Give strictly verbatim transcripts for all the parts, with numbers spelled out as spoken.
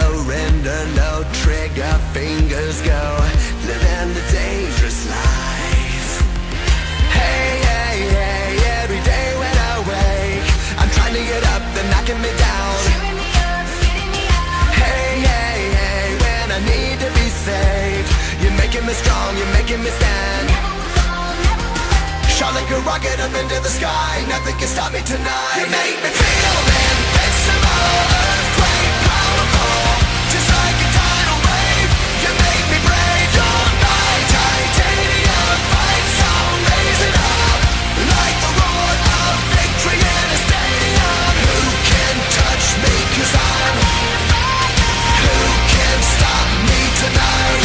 surrender, no trigger, fingers go, living the dangerous life. Hey, hey, hey, every day when I wake, I'm trying to get up, they're knocking me down. Hey, hey, hey, when I need to be saved, you're making me strong, you're making me stand. Shot like a rocket up into the sky, nothing can stop me tonight. You make me feel invincible, earthquake powerful, just like a tidal wave. You make me brave, you're my titanium fight song, raise it up like the roar of victory in a stadium. Who can touch me, cause I'm who can stop me tonight?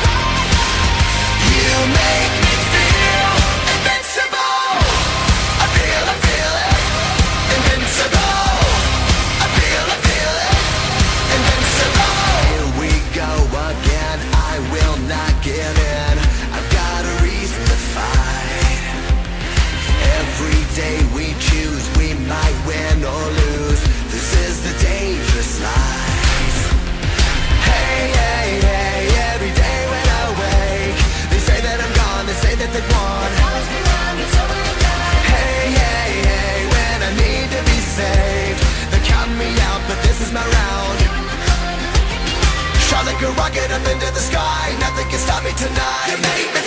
You make me feel invincible. I feel, I feel it, invincible. I feel, I feel it, invincible. Here we go again, I will not give in. I've got a reason to fight. Every day we choose, we might win or lose. This is the dangerous life. Hey, hey, hey, every day when I wake, they say that I'm gone, they say that they've won. Hey, hey, hey, when I need to be saved, they're counting me out, but this is my round. Shot like a rocket up into the sky, nothing can stop me tonight. You make me